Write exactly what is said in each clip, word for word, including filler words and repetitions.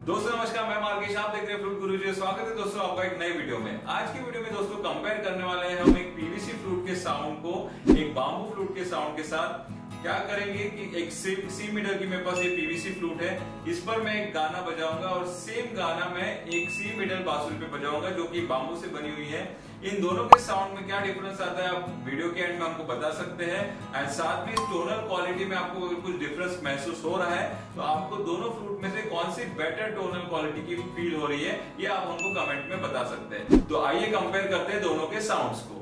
दोस्तों नमस्कार, मैं मार्केश, आप देख रहे हैं फ्रूट गुरुजी। स्वागत है दोस्तों आपका एक नए वीडियो में। आज की वीडियो में दोस्तों कंपेयर करने वाले हैं हम एक पीवीसी फ्लूट के साउंड को एक बाम्बू फ्लूट के साउंड के साथ। क्या करेंगे कि एक सी, सी मीटर की मेरे पास ये पीवीसी फ्लूट है, इस पर मैं एक गाना बजाऊंगा और सेम गाना मैं एक सी मीटर बांसुरी पे बजाऊंगा जो कि बाम्बू से बनी हुई है। इन दोनों के साउंड में क्या डिफरेंस आता है आप वीडियो के एंड में हमको बता सकते हैं। एंड साथ में टोनल क्वालिटी में आपको कुछ डिफरेंस महसूस हो रहा है तो आपको दोनों फ्लूट में से कौन सी बेटर टोनल क्वालिटी की फील हो रही है ये आप हमको कमेंट में बता सकते हैं। तो आइए कंपेयर करते हैं दोनों के साउंड्स को।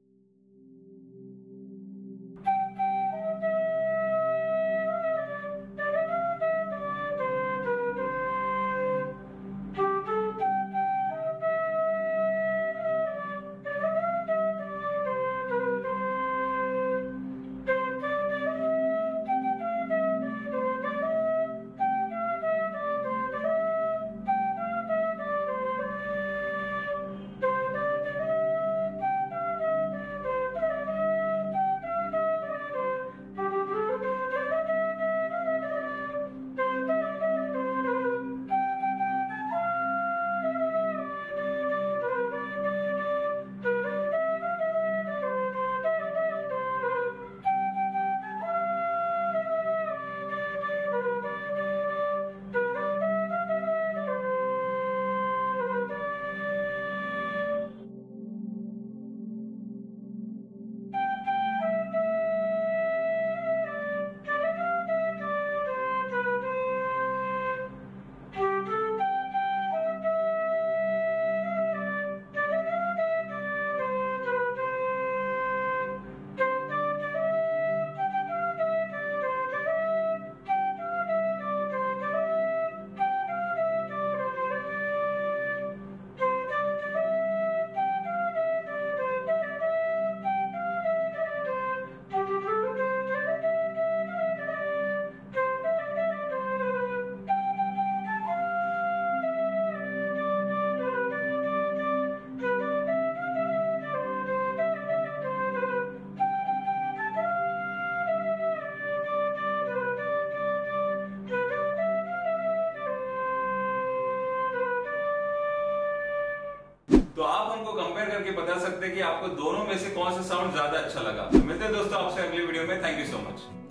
तो आप हमको कंपेयर करके बता सकते हैं कि आपको दोनों में से कौन सा साउंड ज्यादा अच्छा लगा। तो मिलते हैं दोस्तों आपसे अगली वीडियो में। Thank you so much.